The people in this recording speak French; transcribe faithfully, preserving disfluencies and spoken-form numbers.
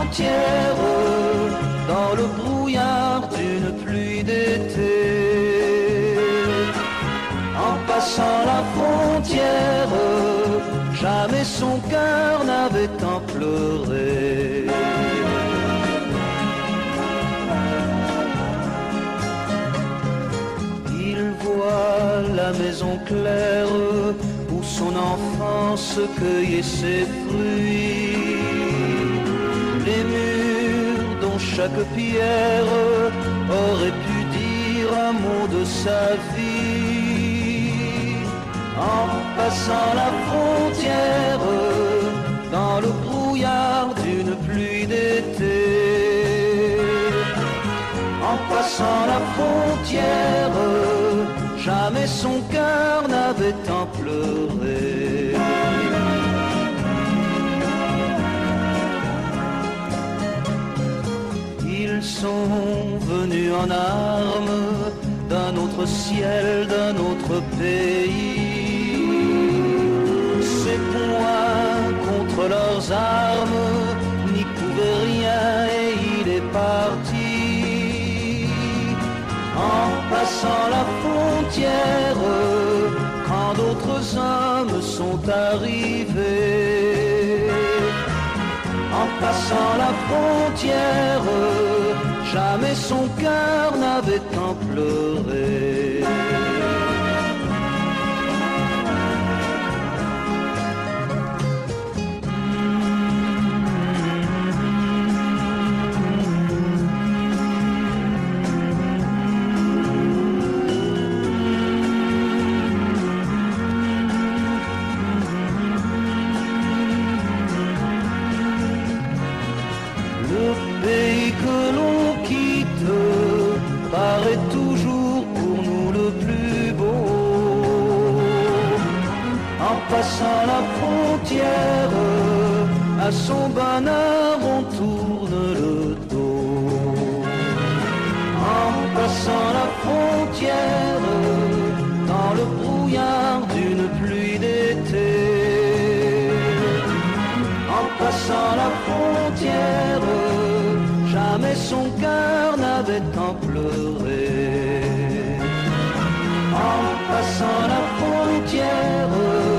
frontière, dans le brouillard d'une pluie d'été. En passant la frontière, jamais son cœur n'avait tant pleuré. Il voit la maison claire où son enfance cueillait ses fruits, les murs dont chaque pierre aurait pu dire un mot de sa vie. En passant la frontière, dans le brouillard d'une pluie d'été. En passant la frontière, jamais son cœur n'avait tant pleuré. Ils sont venus en armes d'un autre ciel, d'un autre pays. Ses poings contre leurs armes n'y pouvaient rien et il est parti. En passant la frontière, quand d'autres hommes sont arrivés. En passant la frontière, jamais son cœur n'avait tant pleuré. Le pays que l'on quitte paraît toujours pour nous le plus beau. En passant la frontière, à son bonheur on tourne le dos. En passant la frontière, dans le brouillard d'une pluie d'été. En passant la frontière, jamais son cœur n'avait tant pleuré. En passant la frontière,